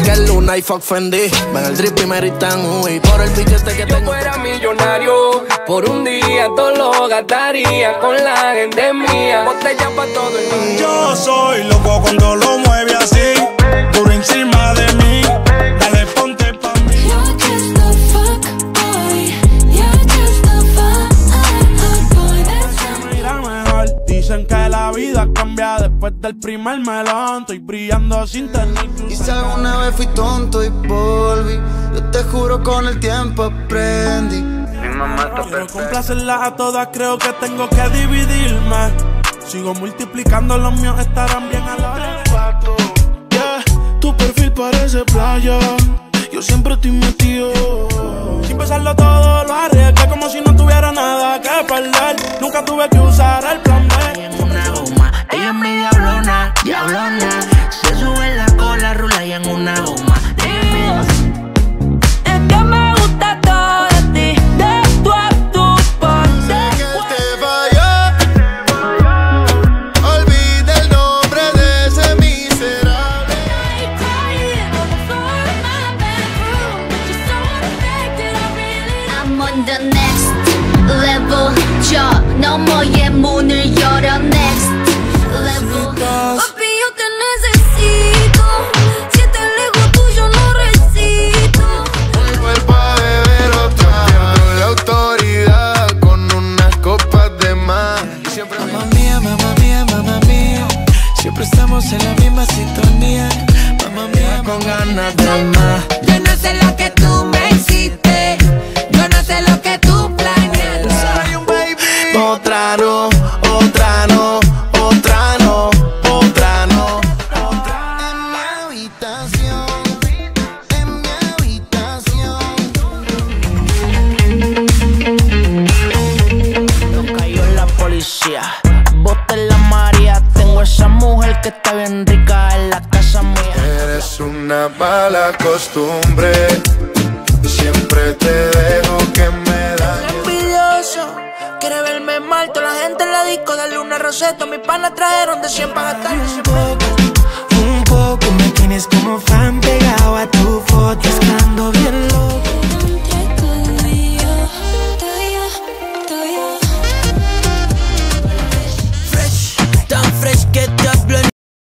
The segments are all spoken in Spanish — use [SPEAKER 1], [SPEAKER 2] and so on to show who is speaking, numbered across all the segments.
[SPEAKER 1] que es Luna y fuck Fendi. Ven el drip primerita en UI. Por el piquete que tengo.
[SPEAKER 2] Si yo fuera millonario, por un día todo lo gastaría con la gente mía. Botella pa' todo el mundo.
[SPEAKER 3] Yo soy loco cuando lo mueve así, por encima de mí. Dale, ponte pa' mí.
[SPEAKER 4] You're just the fuck boy. You're just the fuck boy.
[SPEAKER 3] Mira mejor. Dicen que la vida cambia después del primer melón. Estoy brillando sin tener que
[SPEAKER 5] Quizá alguna vez fui tonto y volví. Yo te juro con el tiempo aprendí.
[SPEAKER 6] Mi mamá está
[SPEAKER 3] Quiero
[SPEAKER 6] perfecta.
[SPEAKER 3] complacerlas a todas, creo que tengo que dividirme. Sigo multiplicando, los míos estarán bien a la hora de pato. Yeah, tu perfil parece playa, yo siempre estoy metido. Sin pensarlo todo, lo arriesgué como si no tuviera nada que perder. Nunca tuve que usar el plan B.
[SPEAKER 7] En una goma, ella es mi diablona, diablona. Se sube en la cola, rula y en una goma.
[SPEAKER 4] Es que me gusta todo de ti, de tu a tu parte.
[SPEAKER 5] Sé que él te falló. Olvida el nombre de ese miserable.
[SPEAKER 4] I'm on the next level. 저 너머의 문을 열어 next level. Papi, yo te necesito. Si te lejos tuyo no resisto.
[SPEAKER 5] Vuelvo a beber otra vez. La autoridad con unas copas de más. Y siempre
[SPEAKER 8] Mamma mía, mamma mía, mamma mía. Siempre estamos en la misma sintonía. Mamma mía,
[SPEAKER 1] Con ganas de más.
[SPEAKER 4] Yo no sé lo que tú me hiciste. Yo no sé lo que tú planeaste.
[SPEAKER 5] soy un baby.
[SPEAKER 1] Otra no, otra no, otra no, otra no.
[SPEAKER 5] En mi habitación, en mi habitación.
[SPEAKER 7] Nos cayó la policía, bote en la María. Tengo esa mujer que está bien rica en la casa mía.
[SPEAKER 5] Eres una mala costumbre. Siempre te dejo que me dañes.
[SPEAKER 7] Envidioso, quiere verme mal. Toda la gente en la disco, darle una roseta. Mis panas trajeron de 100 para gastar.
[SPEAKER 8] un poco me tienes como fan pegado a tu foto. Estando bien loco.
[SPEAKER 4] Entre tú y yo, tú y yo, tú y yo.
[SPEAKER 7] Fresh, tan fresh que te hablo.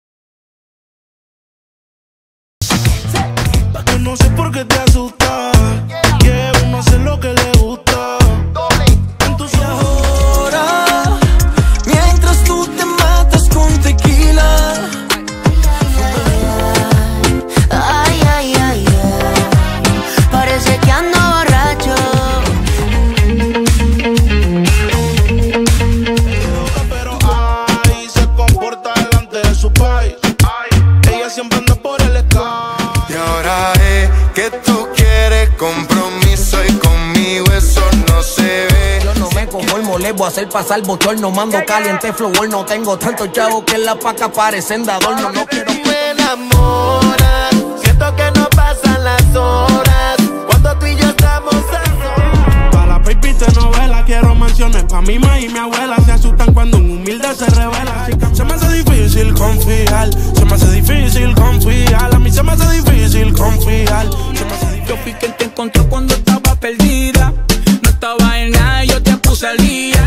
[SPEAKER 3] no sé por qué te asustas. Que uno hace lo que le gusta. En tus ojos.
[SPEAKER 8] Ahora, mientras tú te matas con tequila.
[SPEAKER 4] Ay, ay, ay, ay. Parece que ando borracho.
[SPEAKER 3] Pero ay, se comporta delante de su país. Ella siempre anda por el sky.
[SPEAKER 5] Y ahora es que tú quieres compromiso y conmigo eso no se ve.
[SPEAKER 1] Yo no me conformo, le voy a hacer pasar bochorno. Mando caliente flow, no tengo tanto chavo que en la paca parecen de adorno. No quiero.
[SPEAKER 5] Me enamoras, siento que no pasan las horas cuando tú y yo estamos a solas.
[SPEAKER 3] Para la baby de novela quiero menciones. Pa' mi ma y mi abuela se asustan cuando un humilde se revela. Se me hace difícil confiar, se me hace difícil confiar. A mí se me hace difícil confiar.
[SPEAKER 2] Yo fui quien te encontró cuando estaba perdida. No estaba en nada, yo te puse al día.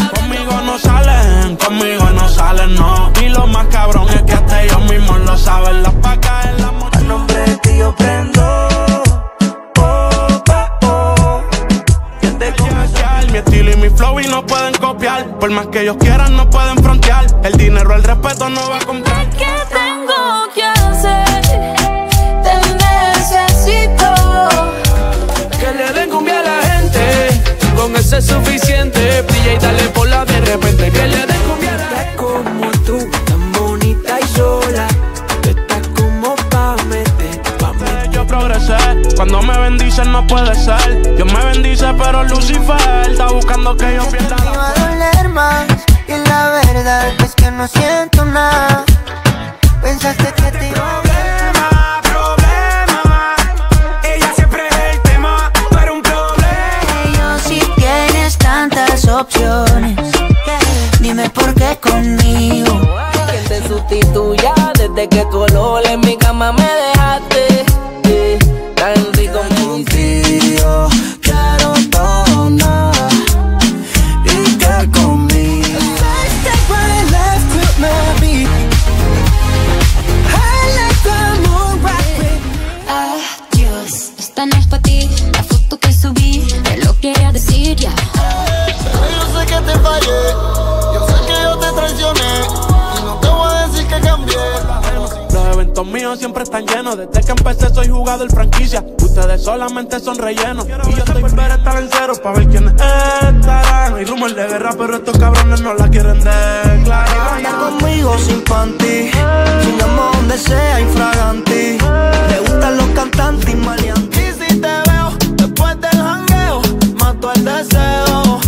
[SPEAKER 3] Conmigo no salen, no. Y lo más cabrón es que hasta ellos mismos lo saben. Las pacas en la moto.
[SPEAKER 8] A nombre de ti yo prendo.
[SPEAKER 3] Mi estilo y mi flow y no pueden copiar. Por más que ellos quieran no pueden frontear. El dinero, el respeto no va a comprar.
[SPEAKER 4] ¿Qué tengo que hacer? Te necesito.
[SPEAKER 2] Que le den cumbia a la gente, con eso es suficiente. Brilla y dale por la de repente. Que le den cumbia a la gente.
[SPEAKER 8] Como tú, tan bonita y sola. Estás como pa' meter, pa' meter.
[SPEAKER 3] Yo progresé, cuando me bendicen no puede ser. Dios me bendice pero Lucifer está buscando que yo pierda
[SPEAKER 5] Me va a doler más y la verdad es que no siento nada. Pensaste que te iba a ver.
[SPEAKER 8] Problema, ella siempre es el tema, tú eres un problema.
[SPEAKER 4] Yo si tienes tantas opciones, dime por qué conmigo.
[SPEAKER 7] Que te sustituya desde que tu olor en mi cama me dejaste. Tranqui
[SPEAKER 8] contigo, quiero todo nada. Y que conmigo take right left with my beat. I like the moon rock with me.
[SPEAKER 4] Adiós, esta no es pa' ti. La foto que subí te lo quería decir ya.
[SPEAKER 6] Yo sé que te fallé, yo sé que yo te traicioné, y no te voy a decir que cambié.
[SPEAKER 3] Los eventos míos siempre están llenos. Desde que empecé soy jugador franquicia. Ustedes solamente son rellenos. Y yo estoy volver a estar en cero pa' ver quiénes estarán. Hay rumor de guerra, pero estos cabrones no la quieren declarar.
[SPEAKER 8] Anda conmigo sin panty, chingamos donde sea infraganti. Le gustan los cantantes y maleantes.
[SPEAKER 6] Y si te veo después del jangueo, mato el deseo.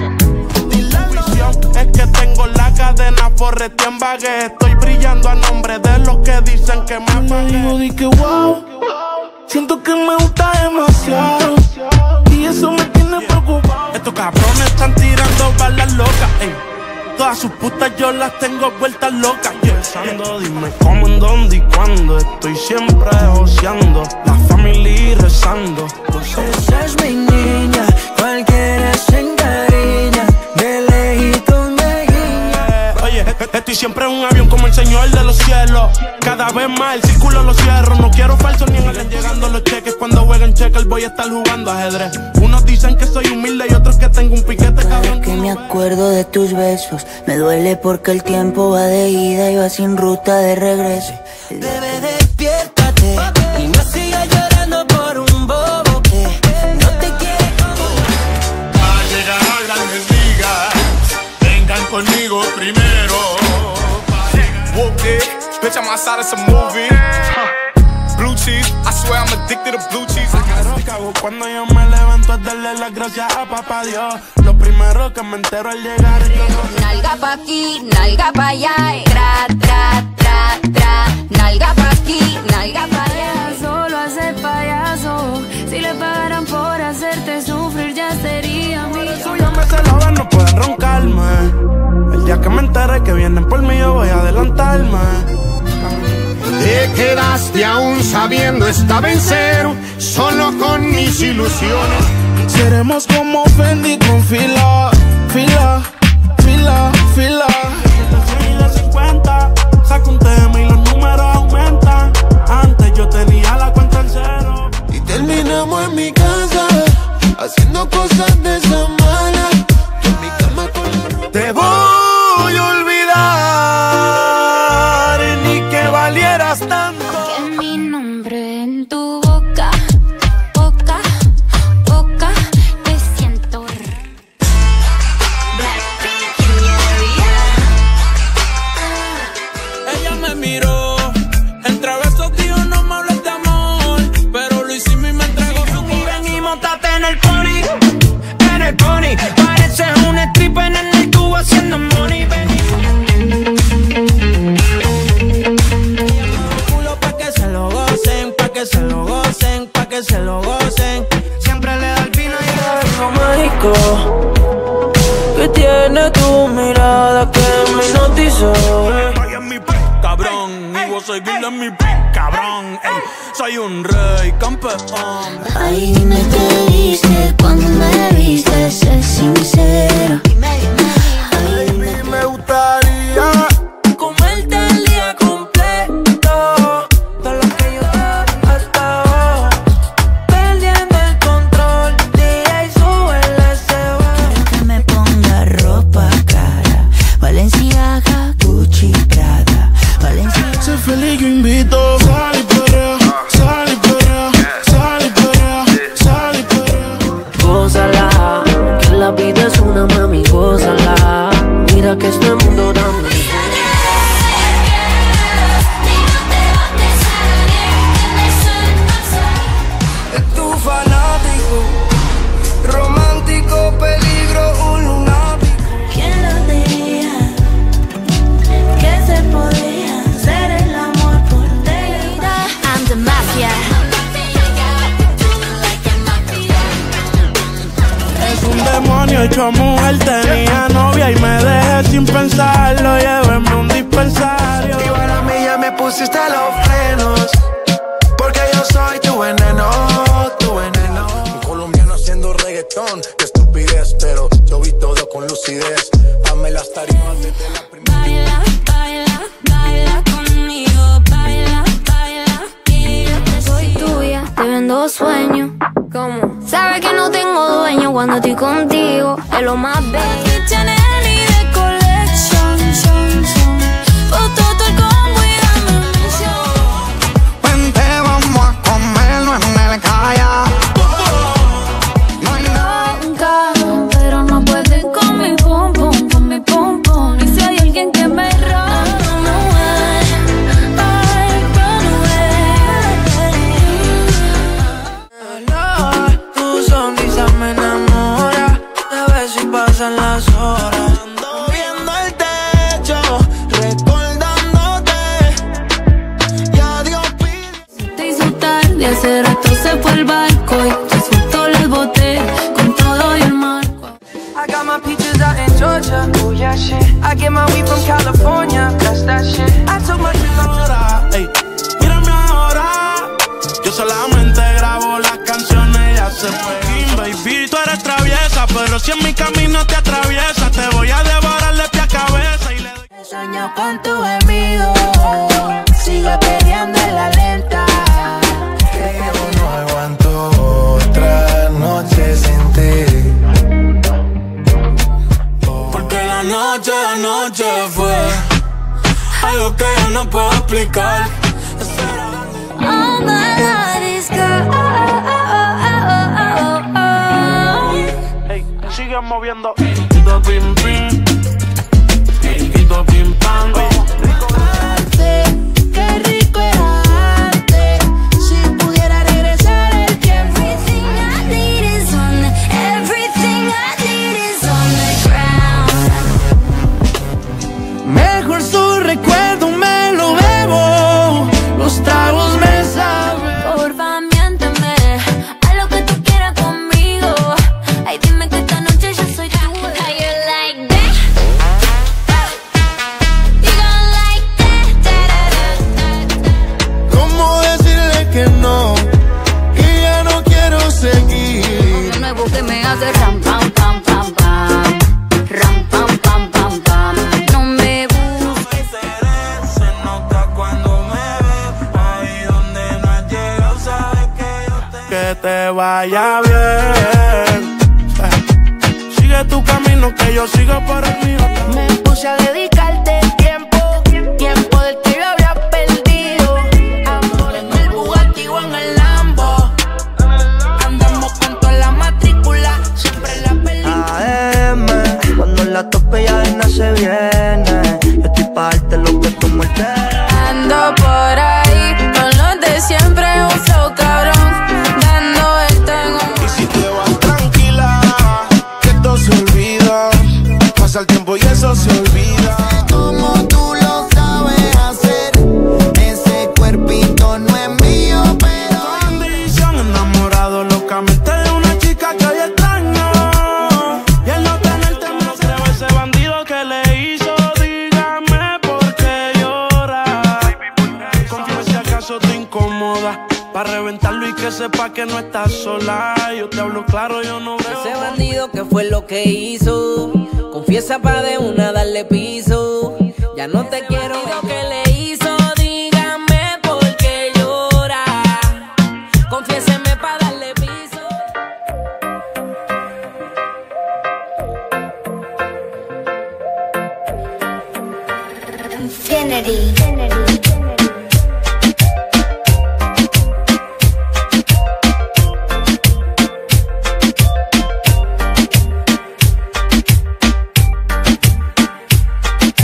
[SPEAKER 3] La visión es que tengo la cadena forrete en baguette. Estoy brillando a nombre de los que dicen que me apagué.
[SPEAKER 8] Di que wow, siento que me gusta demasiado, y eso me tiene preocupado.
[SPEAKER 3] Estos cabrones están tirando balas locas, ey. Todas sus putas yo las tengo vueltas locas, yeah. Dime cómo, en dónde y cuándo. Estoy siempre joseando, la familia rezando.
[SPEAKER 8] Esa es mi niña, cualquiera se encariña, de lejitos me guiña.
[SPEAKER 3] Oye, estoy siempre en un avión como el señor de los cielos. Cada vez más el círculo lo cierro. No quiero falsos ni en llegando los cheques. Cuando jueguen cheques voy a estar jugando ajedrez. Unos dicen que soy humilde y otros que tengo un piquete cabrón.
[SPEAKER 5] Que me acuerdo de tus besos. Me duele porque el tiempo va de ida y va sin ruta de regreso.
[SPEAKER 8] Bebé, despiértate y no sigas llorando por un bobo que no te quiere como.
[SPEAKER 6] Va a llegar a grandes ligas, vengan conmigo primero. Whooped it, bitch, I'm outside of some movie. Blue cheese, I swear I'm addicted to blue cheese.
[SPEAKER 3] Cuando yo me levanto es darle las gracias a papá Dios. Lo primero que me entero al llegar es que
[SPEAKER 4] Nalga pa' aquí, nalga pa' allá, tra, tra, tra, tra. Nalga pa' aquí, nalga pa' allá. Solo hace payaso. Si le pagaran por hacerte sufrir ya sería mío.
[SPEAKER 3] ya me celoban, no pueden roncarme. El día que me entere que vienen por mí yo voy a adelantarme.
[SPEAKER 6] Te quedaste aún sabiendo estaba en cero, solo con mis ilusiones.
[SPEAKER 3] Seremos como Fendi con fila, fila, fila, fila. 50, saco un tema y los números aumentan. Antes yo tenía la cuenta en cero.
[SPEAKER 6] Y terminamos en mi casa, haciendo cosas de esa mala. Yo en mi cama con la ropa. Te voy a olvidar, ni que valieras tanto.
[SPEAKER 4] Que mi nombre en tu boca, boca, boca, te siento.
[SPEAKER 2] Ella me miró, entre besos dijo no me hables de amor, pero lo hicimos y me entregó su corazón.
[SPEAKER 8] Y ven y montate en el pony, en el pony. Pareces un stripper en el tubo haciendo money, ven y que se lo gocen, pa' que se lo gocen. Siempre le da el vino y algo mágico que tiene tu mirada que me hipnotizó.
[SPEAKER 2] Cabrón, y vos seguirle en mi cabrón, ey, soy un rey campeón.
[SPEAKER 5] Ay, dime qué viste cuando me viste, sé sincera. Ay, dime,
[SPEAKER 6] Me gustaría
[SPEAKER 8] comerte el día completo. Todo lo que yo te hasta abajo, perdiendo el control. DJ, súbele ese bajo.
[SPEAKER 5] quiero que me ponga ropa cara. Valenciaga, Gucci, Prada. Valenciaga.
[SPEAKER 3] Sé feliz, yo invito. Sal y perrea, sal y perrea, sal y perrea, sal y perrea.
[SPEAKER 8] Gózala, que la vida es una mami, gózala. Mira que este mundo da muy bien.
[SPEAKER 6] es tu fanático, romántico, peligro, un lunático.
[SPEAKER 5] ¿Quién lo diría? Que se podía hacer el amor por deidad.
[SPEAKER 4] I'm the mafia.
[SPEAKER 3] Es un demonio hecho mujer, tenía novia y me dejé sin pensarlo. Llévenme un dispensario.
[SPEAKER 8] Y para mí ya me pusiste los frenos, porque yo soy tu veneno.
[SPEAKER 4] cuando estoy contigo, es lo más bello.
[SPEAKER 8] Las horas ando viendo el techo, recordándote. Ya Dios pide.
[SPEAKER 4] Te hizo tarde, hace rato se fue el barco y te soltó el bote con todo y el marco.
[SPEAKER 8] I got my peaches out in Georgia, oh yeah shit. I get my weed from California, that's that shit. I took my
[SPEAKER 3] ahora, ey, mírame ahora. Yo solamente grabo las canciones, ya se fue. Baby, tú eres traviesa, pero si en mi camino te atraviesas, te voy a devorar de pie a cabeza y le doy.
[SPEAKER 8] Sueño con tu gemido, sigue peleando en la lenta.
[SPEAKER 6] Que yo no aguanto otra noche sin ti.
[SPEAKER 3] Porque la noche fue algo que yo no puedo explicar.
[SPEAKER 4] All my heart is gone.
[SPEAKER 3] Sigue moviendo. Quito pim pim. Quito pim pam.
[SPEAKER 8] Qué rico es arte. Si pudiera regresar el tiempo.
[SPEAKER 4] Everything I need is on the, everything I need is on the ground.
[SPEAKER 8] Mejor su recuerdo me lo bebo. Los tragos me saben.
[SPEAKER 4] Porfa, miénteme, haz lo que tú quieras conmigo. Ay, dime que esta noche yo soy tu. How you like that? You gon' like that?
[SPEAKER 6] ¿Cómo decirle que no? Y ya no quiero seguir.
[SPEAKER 4] Lo nuevo que me hace ram pam pam pam pam, ram pam pam pam pam. No me busques.
[SPEAKER 3] Se nota cuando me ves. Ahí donde no has llegado, sabes que yo te. Que te vaya bien. Sigue tu camino, que yo sigo por el mío.
[SPEAKER 8] Me puse a dedicarte tiempo, tiempo del que yo había perdido. Amor en el Bugatti o en el Lambo. Andamos con toda la matrícula, siempre en la película.
[SPEAKER 9] AM, cuando la tope ya de nada se viene. Yo estoy pa' darte lo que tú muertes.
[SPEAKER 4] Ando por ahí con los de siempre, un flow cabrón, dando vuelta en un.
[SPEAKER 6] Y si te vas tranquila, que todo se olvida. Pasa el tiempo y eso se olvida. Como tú lo sabes hacer, ese cuerpito no es mío, pero
[SPEAKER 3] Condición enamorado locamente de una chica que hoy extraño. Y el no tenerte me creo ese bandido que le hizo. Dígame por qué llora. Confío si acaso te incomoda. Pa' reventarlo y que sepa que no estás sola. Yo te hablo claro, yo no veo.
[SPEAKER 10] Ese bandido que fue lo que hizo. Confiesa pa' de una darle piso. Ya no te quiero. Lo que le hizo, dígame por qué llora. Confiéseme pa' darle piso.
[SPEAKER 4] Infinity.